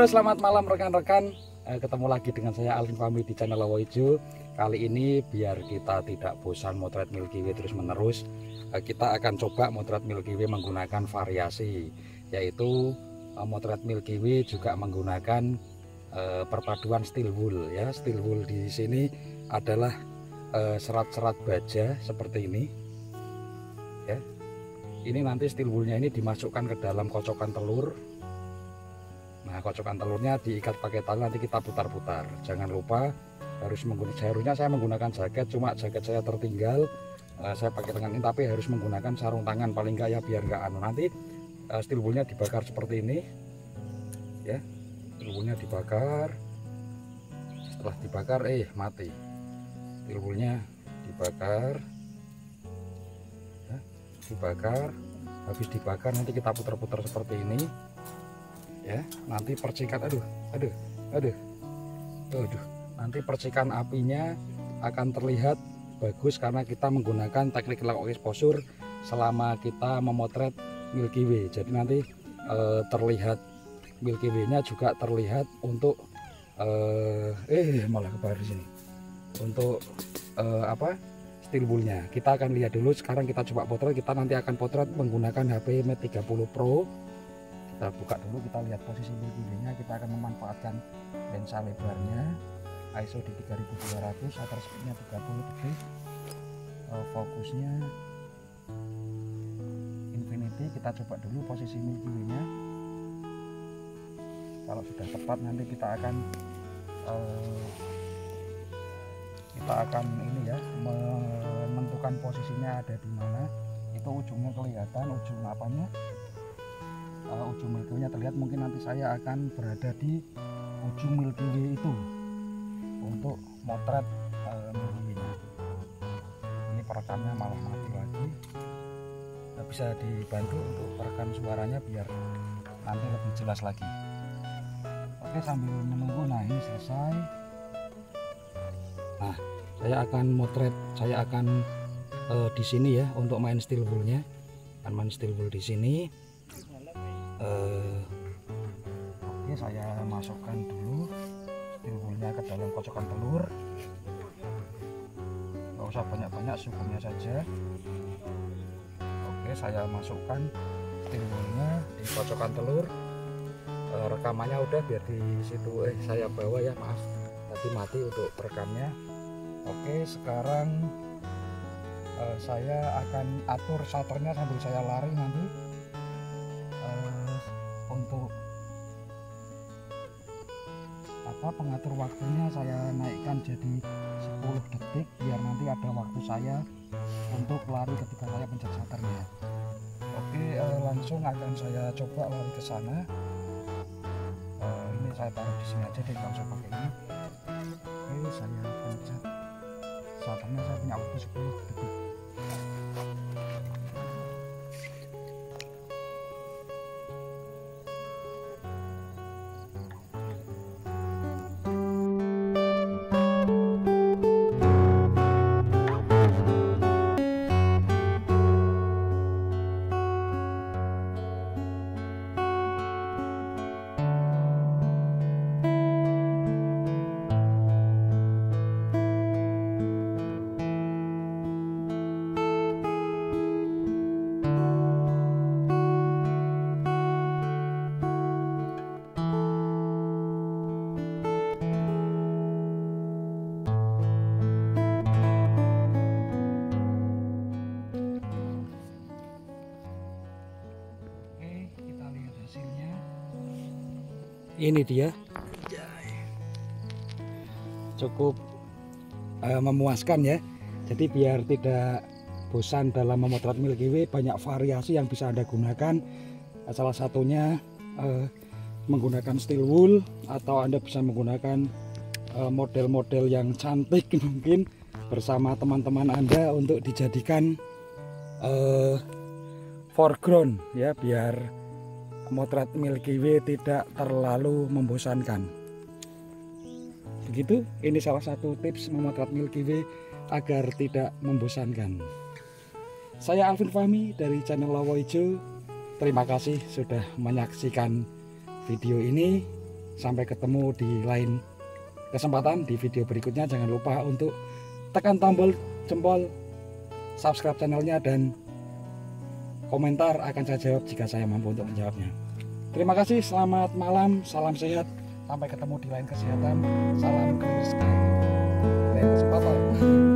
Halo, selamat malam rekan-rekan. Ketemu lagi dengan saya Alvin Fahmi di channel Lowo Ijo. Kali ini biar kita tidak bosan motret Milky Way terus menerus, kita akan coba motret Milky Way menggunakan variasi, yaitu motret Milky Way juga menggunakan perpaduan steel wool ya. Steel wool di sini adalah serat-serat baja seperti ini ya. Ini nanti steel woolnya ini dimasukkan ke dalam kocokan telur. Nah, kocokan telurnya diikat pakai tali, nanti kita putar-putar. Jangan lupa seharusnya saya menggunakan jaket, cuma jaket saya tertinggal. Saya pakai tangan ini, tapi harus menggunakan sarung tangan paling enggak ya, biar enggak nanti steel woolnya dibakar seperti ini ya. Steel woolnya dibakar. Setelah dibakar mati. Steel woolnya dibakar. Dibakar, habis dibakar nanti kita putar-putar seperti ini ya. Nanti percikan nanti percikan apinya akan terlihat bagus karena kita menggunakan teknik lock exposure selama kita memotret Milky Way. Jadi nanti terlihat Milky Way nya juga terlihat untuk malah kebar di sini untuk steel woolnya. Kita akan lihat dulu. Sekarang kita coba potret. Kita nanti akan potret menggunakan HP Mate 30 Pro. Kita buka dulu, kita lihat posisi Milky Way-nya. Kita akan memanfaatkan lensa lebarnya ISO di 3200, shutter speed-nya 30 detik, fokusnya infinity. Kita coba dulu posisi Milky Way-nya. Kalau sudah tepat nanti kita akan ini ya, menentukan posisinya ada di mana. Itu ujungnya kelihatan, ujung apanya, ujung Milky Way-nya terlihat. Mungkin nanti saya akan berada di ujung Milky Way itu untuk motret Milky Way-nya. Ini perekamnya malah mati lagi. Nggak bisa dibantu untuk perekam suaranya biar nanti lebih jelas lagi. Oke, sambil menunggu, nah ini selesai. Nah, saya akan motret, saya akan di sini ya untuk main steel wool-nya. Akan main steel wool di sini. Oke, saya masukkan dulu steel wool-nya ke dalam kocokan telur. Nggak usah banyak-banyak, secukupnya saja. Oke, saya masukkan steel wool-nya di kocokan telur. Rekamannya udah, biar di situ saya bawa ya, maaf tadi mati untuk perekamnya. Oke, sekarang saya akan atur shutternya sambil saya lari nanti untuk pengatur waktunya saya naikkan jadi 10 detik biar nanti ada waktu saya untuk lari ketika saya pencet shutternya. Oke, langsung akan saya coba lari ke sana. Ini saya taruh di sini aja deh, nggak usah pakai ini. Oke, saya pencet shutternya, saya punya waktu 10 detik. Ini dia, cukup memuaskan ya. Jadi biar tidak bosan dalam memotret Milky Way, banyak variasi yang bisa Anda gunakan. Salah satunya menggunakan steel wool, atau Anda bisa menggunakan model-model yang cantik mungkin bersama teman-teman Anda untuk dijadikan foreground ya, biar motret Milky Way tidak terlalu membosankan. Begitu, ini salah satu tips memotret Milky Way agar tidak membosankan. Saya Alvin Fahmi dari channel Lowo Ijo. Terima kasih sudah menyaksikan video ini. Sampai ketemu di lain kesempatan di video berikutnya. Jangan lupa untuk tekan tombol jempol, subscribe channelnya, dan komentar akan saya jawab jika saya mampu untuk menjawabnya. Terima kasih, selamat malam, salam sehat, sampai ketemu di lain kesehatan, salam clear sky. Lain kesempatan.